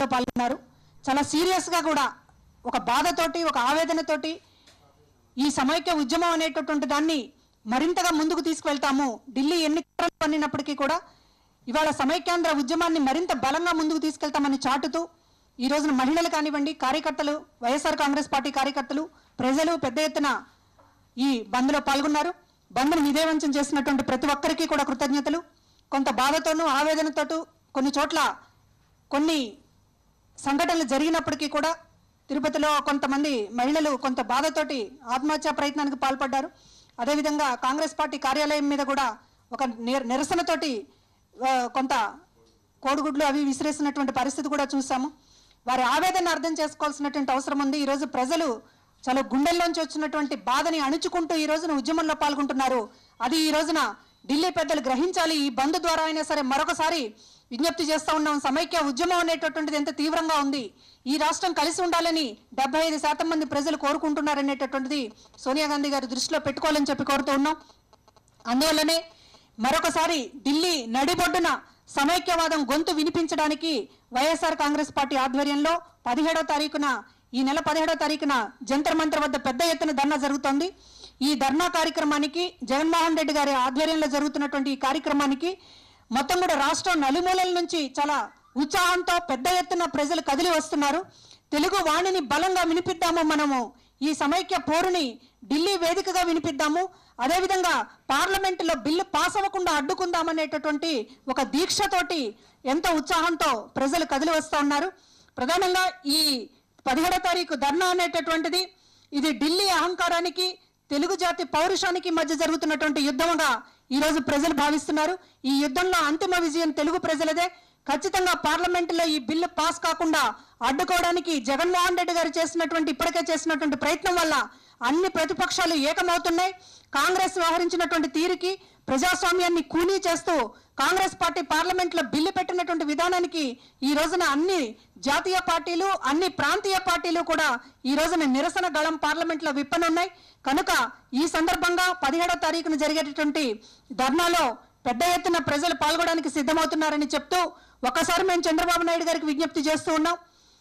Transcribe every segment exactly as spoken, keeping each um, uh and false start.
పాల్గొన్నారు. చాలా సీరియస్గా కూడా ఒక బాధతోటి ఒక ఆవేదనతోటి ఈ సమైక్య ఉద్యమం అనేటటువంటి దాన్ని మరింతగా ముందుకు తీసుకువెళ్తాము. ఢిల్లీ ఎన్నికలు పడినప్పటికీ కూడా ఇవాళ సమైక్యాంధ్ర ఉద్యమాన్ని మరింత బలంగా ముందుకు తీసుకెళ్తామని చాటుతూ ఈ రోజున మహిళలు కానివ్వండి, కార్యకర్తలు, వైఎస్ఆర్ కాంగ్రెస్ పార్టీ కార్యకర్తలు, ప్రజలు పెద్ద ఎత్తున ఈ బంద్లో పాల్గొన్నారు. బంద్ను విజయవంతం చేసినటువంటి ప్రతి ఒక్కరికి కూడా కృతజ్ఞతలు. కొంత బాధతోనూ ఆవేదనతోటూ కొన్ని చోట్ల కొన్ని సంఘటనలు జరిగినప్పటికీ కూడా తిరుపతిలో కొంతమంది మహిళలు కొంత బాధతోటి ఆత్మహత్యా ప్రయత్నానికి పాల్పడ్డారు. అదేవిధంగా కాంగ్రెస్ పార్టీ కార్యాలయం మీద కూడా ఒక నిరసనతోటి కొంత కోడిగుడ్లు అవి విసిరేసినటువంటి పరిస్థితి కూడా చూసాము. వారి ఆవేదన అర్థం చేసుకోవాల్సినటువంటి అవసరం ఉంది. ఈరోజు ప్రజలు చాలా గుండెల్లోంచి వచ్చినటువంటి బాధని అణుచుకుంటూ ఈ రోజున ఉద్యమంలో పాల్గొంటున్నారు. అది ఈ రోజున ఢిల్లీ పెద్దలు గ్రహించాలి. ఈ బంద్ ద్వారా అయినా సరే మరొకసారి విజ్ఞప్తి చేస్తూ ఉన్నాం. సమైక్య ఉద్యమం అనేటటువంటిది ఎంత తీవ్రంగా ఉంది, ఈ రాష్ట్రం కలిసి ఉండాలని డెబ్బై ఐదు శాతం మంది ప్రజలు కోరుకుంటున్నారనేటటువంటిది సోనియా గాంధీ గారి దృష్టిలో పెట్టుకోవాలని చెప్పి కోరుతూ ఉన్నాం. అందువల్లనే మరొకసారి ఢిల్లీ నడిబొడ్డున సమైక్యవాదం గొంతు వినిపించడానికి వైఎస్ఆర్ కాంగ్రెస్ పార్టీ ఆధ్వర్యంలో పదిహేడో తారీఖున ఈ నెల పదిహేడో తారీఖున జంతర్ మంతర్ వద్ద పెద్ద ఎత్తున ధర్నా జరుగుతోంది. ఈ ధర్నా కార్యక్రమానికి జగన్మోహన్ రెడ్డి గారి ఆధ్వర్యంలో జరుగుతున్నటువంటి ఈ కార్యక్రమానికి మొత్తం కూడా రాష్ట్రం నలుమూలల నుంచి చాలా ఉత్సాహంతో పెద్ద ఎత్తున ప్రజలు కదిలి వస్తున్నారు. తెలుగు వాణిని బలంగా వినిపిద్దాము, మనము ఈ సమైక్య పోరుని ఢిల్లీ వేదికగా వినిపిద్దాము, అదేవిధంగా పార్లమెంటులో బిల్లు పాస్ అవ్వకుండా అడ్డుకుందామనేటటువంటి ఒక దీక్షతోటి ఎంతో ఉత్సాహంతో ప్రజలు కదిలి వస్తూ ఉన్నారు. ప్రధానంగా ఈ పదిహేడో తారీఖు ధర్నా అనేటటువంటిది ఇది ఢిల్లీ అహంకారానికి తెలుగు జాతి పౌరుషానికి మధ్య జరుగుతున్నటువంటి యుద్ధంగా ఈరోజు ప్రజలు భావిస్తున్నారు. ఈ యుద్ధంలో అంతిమ విజయం తెలుగు ప్రజలదే. ఖచ్చితంగా పార్లమెంటులో ఈ బిల్లు పాస్ కాకుండా అడ్డుకోవడానికి జగన్మోహన్ రెడ్డి గారు చేసినటువంటి ఇప్పటికే చేసినటువంటి ప్రయత్నం వల్ల అన్ని ప్రతిపక్షాలు ఏకమవుతున్నాయి. కాంగ్రెస్ వ్యవహరించినటువంటి తీరుకి ప్రజాస్వామ్యాన్ని కూనీ చేస్తూ కాంగ్రెస్ పార్టీ పార్లమెంట్లో బిల్లు పెట్టినటువంటి విధానానికి ఈ రోజున అన్ని జాతీయ పార్టీలు అన్ని ప్రాంతీయ పార్టీలు కూడా ఈ రోజున నిరసన గళం పార్లమెంట్లో విప్పనున్నాయి. కనుక ఈ సందర్భంగా పదిహేడో తారీఖున జరిగేటటువంటి ధర్నాలో పెద్ద ఎత్తున ప్రజలు పాల్గొనడానికి సిద్ధమవుతున్నారని చెప్తూ ఒకసారి మేము చంద్రబాబు నాయుడు గారికి విజ్ఞప్తి చేస్తూ ఉన్నాం.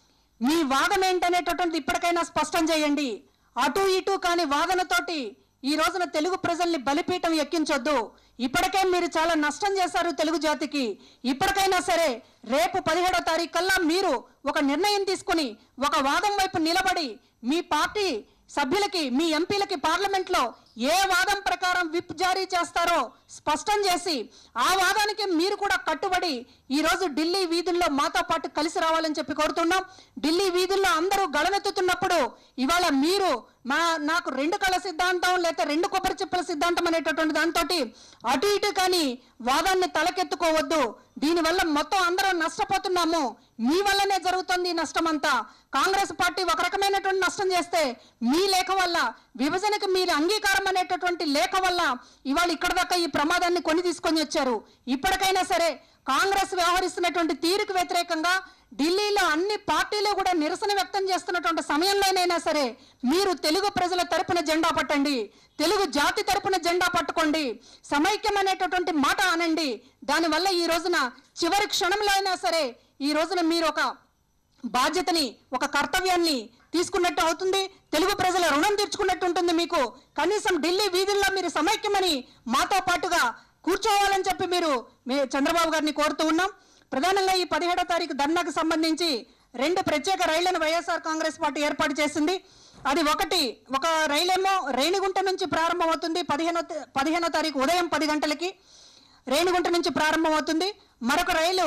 మీ వాదన ఏంటనేటటువంటి ఇప్పటికైనా స్పష్టం చేయండి. అటు ఇటు కాని వాదనతోటి ఈ రోజున తెలుగు ప్రజల్ని బలిపీఠం ఎక్కించొద్దు. ఇప్పటికే మీరు చాలా నష్టం చేశారు తెలుగు జాతికి. ఇప్పటికైనా సరే రేపు పదిహేడో తారీఖు కల్లా మీరు ఒక నిర్ణయం తీసుకుని ఒక వాదం వైపు నిలబడి మీ పార్టీ సభ్యులకి మీ ఎంపీలకి పార్లమెంట్లో ఏ వాదం ప్రకారం విప్ జారీ చేస్తారో స్పష్టం చేసి ఆ వాదానికి మీరు కూడా కట్టుబడి ఈరోజు ఢిల్లీ వీధుల్లో మాతో పాటు కలిసి రావాలని చెప్పి కోరుతున్నాం. ఢిల్లీ వీధుల్లో అందరూ గళనెత్తుతున్నప్పుడు ఇవాళ మీరు మా నాకు రెండు కళ సిద్ధాంతం లేకపోతే రెండు కొబ్బరి చిప్పల సిద్ధాంతం అనేటటువంటి దాంతో అటు ఇటు కానీ వాదాన్ని తలకెత్తుకోవద్దు. దీనివల్ల మొత్తం అందరం నష్టపోతున్నాము. మీ వల్లనే జరుగుతుంది ఈ నష్టం అంతా. కాంగ్రెస్ పార్టీ ఒక రకమైనటువంటి నష్టం చేస్తే మీ లేఖ వల్ల విభజనకు మీరు అంగీకారం అనేటటువంటి లేఖ వల్ల ఇవాళ ఇక్కడ దాకా ఈ ప్రమాదాన్ని కొని తీసుకొని వచ్చారు. ఇప్పటికైనా సరే కాంగ్రెస్ వ్యవహరిస్తున్నటువంటి తీరుకు వ్యతిరేకంగా ఢిల్లీలో అన్ని పార్టీలు కూడా నిరసన వ్యక్తం చేస్తున్నటువంటి సమయంలోనైనా సరే మీరు తెలుగు ప్రజల తరపున జెండా పట్టండి, తెలుగు జాతి తరపున జెండా పట్టుకోండి, సమైక్యం అనేటటువంటి మాట అనండి. దానివల్ల ఈ రోజున చివరి క్షణంలో అయినా సరే ఈ రోజున మీరు ఒక బాధ్యతని ఒక కర్తవ్యాన్ని తీసుకున్నట్టు అవుతుంది. తెలుగు ప్రజల రుణం తీర్చుకున్నట్టు ఉంటుంది. మీకు కనీసం ఢిల్లీ వీధుల్లో మీరు సమైక్యమని మాతో పాటుగా కూర్చోవాలని చెప్పి మీరు చంద్రబాబు గారిని కోరుతూ ఉన్నాం. ప్రధానంగా ఈ పదిహేడో తారీఖు ధర్నాకు సంబంధించి రెండు ప్రత్యేక రైళ్లను వైఎస్ఆర్ కాంగ్రెస్ పార్టీ ఏర్పాటు చేసింది. అది ఒకటి ఒక రైలేమో రేణిగుంట నుంచి ప్రారంభమవుతుంది. పదిహేనో పదిహేనో తారీఖు ఉదయం పది గంటలకి రేణిగుంట నుంచి ప్రారంభమవుతుంది. మరొక రైలు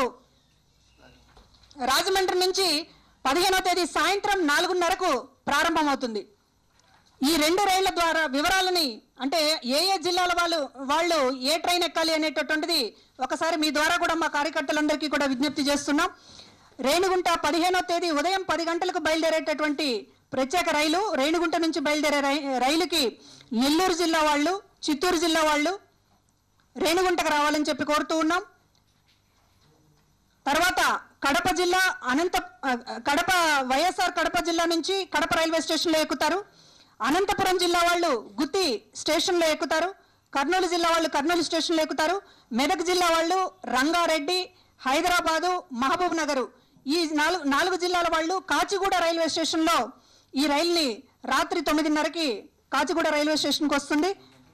రాజమండ్రి నుంచి పదిహేనో తేదీ సాయంత్రం నాలుగున్నరకు ప్రారంభమవుతుంది. ఈ రెండు రైళ్ల ద్వారా వివరాలని అంటే ఏ ఏ జిల్లాల వాళ్ళు వాళ్ళు ఏ ట్రైన్ ఎక్కాలి అనేటటువంటిది ఒకసారి మీ ద్వారా కూడా మా కార్యకర్తలందరికీ కూడా విజ్ఞప్తి చేస్తున్నాం. రేణిగుంట పదిహేనో తేదీ ఉదయం పది గంటలకు బయలుదేరేటటువంటి ప్రత్యేక రైలు రేణిగుంట నుంచి బయలుదేరే రైలుకి నెల్లూరు జిల్లా వాళ్ళు చిత్తూరు జిల్లా వాళ్ళు రేణిగుంటకు రావాలని చెప్పి కోరుతూ ఉన్నాం. తర్వాత కడప జిల్లా అనంత కడప వైఎస్ఆర్ కడప జిల్లా నుంచి కడప రైల్వే స్టేషన్లో ఎక్కుతారు. అనంతపురం జిల్లా వాళ్ళు గుత్తి స్టేషన్లో ఎక్కుతారు. కర్నూలు జిల్లా వాళ్ళు కర్నూలు స్టేషన్లో ఎక్కుతారు. మెదక్ జిల్లా వాళ్ళు రంగారెడ్డి, హైదరాబాదు, మహబూబ్ నగరు ఈ నాలుగు నాలుగు జిల్లాల వాళ్ళు కాచిగూడ రైల్వే స్టేషన్లో ఈ రైలుని రాత్రి తొమ్మిదిన్నరకి కాచిగూడ రైల్వే స్టేషన్కి వస్తుంది.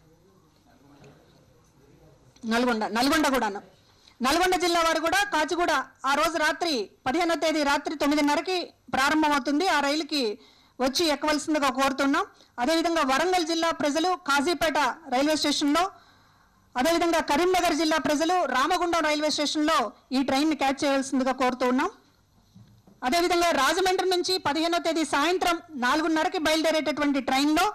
నల్గొండ నల్గొండ కూడాను నల్గొండ జిల్లా వారు కూడా కాచిగూడ ఆ రోజు రాత్రి పదిహేనో తేదీ రాత్రి తొమ్మిదిన్నరకి ప్రారంభమవుతుంది. ఆ రైలుకి వచ్చి ఎక్కవలసిందిగా కోరుతున్నాం. అదేవిధంగా వరంగల్ జిల్లా ప్రజలు కాజీపేట రైల్వే స్టేషన్లో, అదేవిధంగా కరీంనగర్ జిల్లా ప్రజలు రామగుండం రైల్వే స్టేషన్లో ఈ ట్రైన్ని క్యాచ్ చేయవలసిందిగా కోరుతూ ఉన్నాం. అదేవిధంగా రాజమండ్రి నుంచి పదిహేనో తేదీ సాయంత్రం నాలుగున్నరకి బయలుదేరేటటువంటి ట్రైన్లో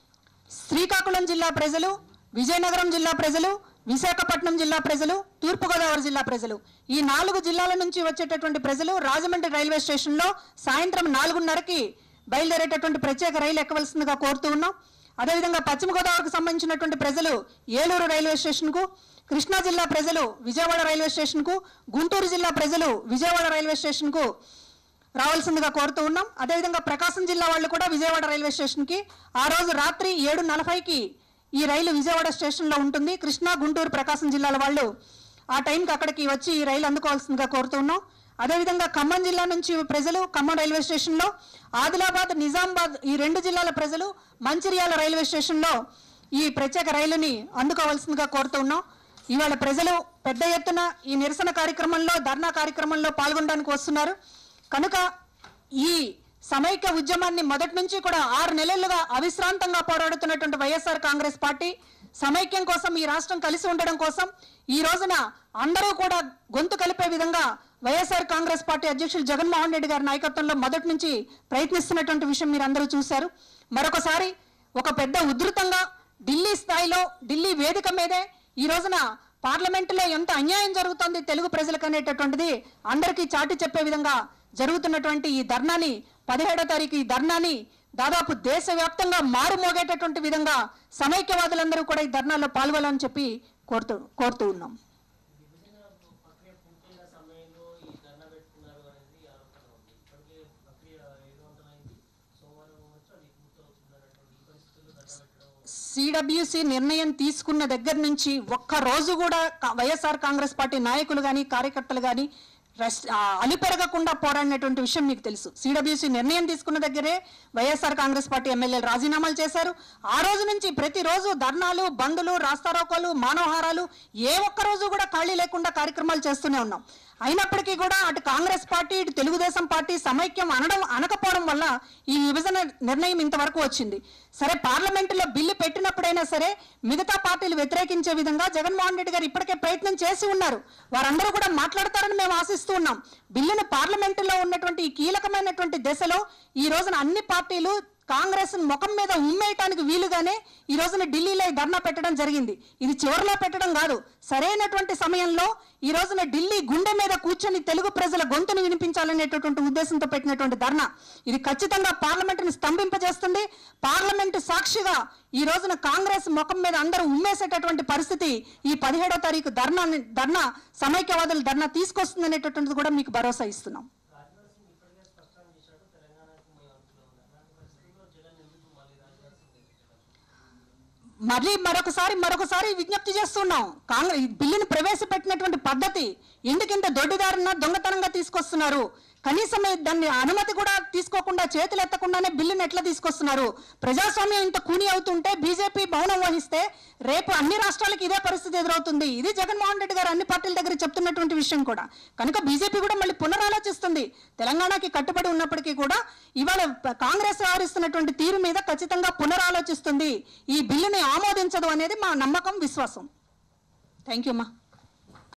శ్రీకాకుళం జిల్లా ప్రజలు, విజయనగరం జిల్లా ప్రజలు, విశాఖపట్నం జిల్లా ప్రజలు, తూర్పుగోదావరి జిల్లా ప్రజలు, ఈ నాలుగు జిల్లాల నుంచి వచ్చేటటువంటి ప్రజలు రాజమండ్రి రైల్వే స్టేషన్లో సాయంత్రం నాలుగున్నరకి బయలుదేరేటటువంటి ప్రత్యేక రైలు ఎక్కవలసిందిగా కోరుతూ ఉన్నాం. అదేవిధంగా పశ్చిమ గోదావరికి సంబంధించినటువంటి ప్రజలు ఏలూరు రైల్వే స్టేషన్కు, కృష్ణా జిల్లా ప్రజలు విజయవాడ రైల్వే స్టేషన్కు, గుంటూరు జిల్లా ప్రజలు విజయవాడ రైల్వే స్టేషన్కు రావాల్సిందిగా కోరుతూ ఉన్నాం. అదేవిధంగా ప్రకాశం జిల్లా వాళ్ళు కూడా విజయవాడ రైల్వే స్టేషన్కి ఆ రోజు రాత్రి ఏడు నలభైకి ఈ రైలు విజయవాడ స్టేషన్లో ఉంటుంది. కృష్ణా, గుంటూరు, ప్రకాశం జిల్లాల వాళ్ళు ఆ టైంకి అక్కడికి వచ్చి ఈ రైలు అందుకోవాల్సిందిగా కోరుతున్నాం. అదేవిధంగా ఖమ్మం జిల్లా నుంచి ప్రజలు ఖమ్మం రైల్వే స్టేషన్లో, ఆదిలాబాద్, నిజామాబాద్ ఈ రెండు జిల్లాల ప్రజలు మంచిర్యాల రైల్వే స్టేషన్లో ఈ ప్రత్యేక రైలుని అందుకోవాల్సిందిగా కోరుతున్నాం. ఇవాళ ప్రజలు పెద్ద ఎత్తున ఈ నిరసన కార్యక్రమంలో, ధర్నా కార్యక్రమంలో పాల్గొనడానికి వస్తున్నారు. కనుక ఈ సమైక్య ఉద్యమాన్ని మొదటి నుంచి కూడా ఆరు నెలలుగా అవిశ్రాంతంగా పోరాడుతున్నటువంటి వైఎస్ఆర్ కాంగ్రెస్ పార్టీ సమైక్యం కోసం, ఈ రాష్ట్రం కలిసి ఉండడం కోసం ఈ రోజున అందరూ కూడా గొంతు కలిపే విధంగా వైఎస్ఆర్ కాంగ్రెస్ పార్టీ అధ్యక్షులు జగన్మోహన్ రెడ్డి గారి నాయకత్వంలో మొదటి నుంచి ప్రయత్నిస్తున్నటువంటి విషయం మీరు అందరూ చూశారు. మరొకసారి ఒక పెద్ద ఉధృతంగా ఢిల్లీ స్థాయిలో, ఢిల్లీ వేదిక మీదే ఈ రోజున పార్లమెంటులో ఎంత అన్యాయం జరుగుతోంది తెలుగు ప్రజలకు అనేటటువంటిది అందరికీ చాటి చెప్పే విధంగా జరుగుతున్నటువంటి ఈ ధర్నాని, పదిహేడో తారీఖు ఈ ధర్నాని దాదాపు దేశవ్యాప్తంగా మారుమోగేటటువంటి విధంగా సమైక్యవాదులందరూ కూడా ఈ ధర్నాలో పాల్గొనాలని చెప్పి కోరుతూ కోరుతూ ఉన్నాం. సిడబ్ల్యూసి నిర్ణయం తీసుకున్న దగ్గర నుంచి ఒక్క రోజు కూడా వైఎస్ఆర్ కాంగ్రెస్ పార్టీ నాయకులు కానీ, కార్యకర్తలు కానీ అలిపెరగకుండా పోరాడినటువంటి విషయం మీకు తెలుసు. సిడబ్ల్యూసి నిర్ణయం తీసుకున్న దగ్గరే వైఎస్ఆర్ కాంగ్రెస్ పార్టీ ఎమ్మెల్యేలు రాజీనామాలు చేశారు. ఆ రోజు నుంచి ప్రతిరోజు ధర్నాలు, బందులు, రాస్తారోకోలు, మానవహారాలు ఏ ఒక్క రోజు కూడా ఖాళీ లేకుండా కార్యక్రమాలు చేస్తూనే ఉన్నాం. అయినప్పటికీ కూడా అటు కాంగ్రెస్ పార్టీ, ఇటు తెలుగుదేశం పార్టీ సమైక్యం అనడం అనకపోవడం వల్ల ఈ విభజన నిర్ణయం ఇంతవరకు వచ్చింది. సరే, పార్లమెంటులో బిల్లు పెట్టినప్పుడైనా సరే మిగతా పార్టీలు వ్యతిరేకించే విధంగా జగన్మోహన్ రెడ్డి గారు ఇప్పటికే ప్రయత్నం చేసి ఉన్నారు. వారందరూ కూడా మాట్లాడతారని మేము ఆశిస్తూ ఉన్నాం. బిల్లును పార్లమెంటులో ఉన్నటువంటి ఈ కీలకమైనటువంటి దశలో ఈ రోజున అన్ని పార్టీలు కాంగ్రెస్ ముఖం మీద ఉమ్మేయటానికి వీలుగానే ఈ రోజున ఢిల్లీలో ధర్నా పెట్టడం జరిగింది. ఇది చివరిలో పెట్టడం కాదు, సరైనటువంటి సమయంలో ఈ రోజున ఢిల్లీ గుండె మీద కూర్చొని తెలుగు ప్రజల గొంతును వినిపించాలనేటటువంటి ఉద్దేశంతో పెట్టినటువంటి ధర్నా ఇది ఖచ్చితంగా పార్లమెంటుని స్తంభింపజేస్తుంది. పార్లమెంటు సాక్షిగా ఈ రోజున కాంగ్రెస్ ముఖం మీద అందరూ ఉమ్మేసేటటువంటి పరిస్థితి ఈ పదిహేడో తారీఖు ధర్నా ధర్నా సమైక్యవాదుల ధర్నా తీసుకొస్తుంది అనేటటువంటిది కూడా మీకు భరోసా ఇస్తున్నాం. మళ్ళీ మరొకసారి మరొకసారి విజ్ఞప్తి చేస్తున్నాం. కాంగ్రెస్ బిల్లును ప్రవేశపెట్టినటువంటి పద్ధతి ఎందుకింత దొడ్డిదారిన దొంగతనంగా తీసుకొస్తున్నారు? కనీసం దాన్ని అనుమతి కూడా తీసుకోకుండా, చేతులు ఎత్తకుండానే బిల్లును ఎట్లా తీసుకొస్తున్నారు? ప్రజాస్వామ్యం ఇంత కూని అవుతుంటే బీజేపీ మౌనం వహిస్తే రేపు అన్ని రాష్ట్రాలకు ఇదే పరిస్థితి ఎదురవుతుంది. ఇది జగన్మోహన్ రెడ్డి గారు అన్ని పార్టీల దగ్గర చెప్తున్నటువంటి విషయం కూడా. కనుక బీజేపీ కూడా మళ్ళీ పునరాలోచిస్తుంది. తెలంగాణకి కట్టుబడి ఉన్నప్పటికీ కూడా ఇవాళ కాంగ్రెస్ వ్యవహరిస్తున్నటువంటి తీరు మీద ఖచ్చితంగా పునరాలోచిస్తుంది. ఈ బిల్లుని ఆమోదించదు అనేది మా నమ్మకం, విశ్వాసం. థ్యాంక్ యూ అమ్మా.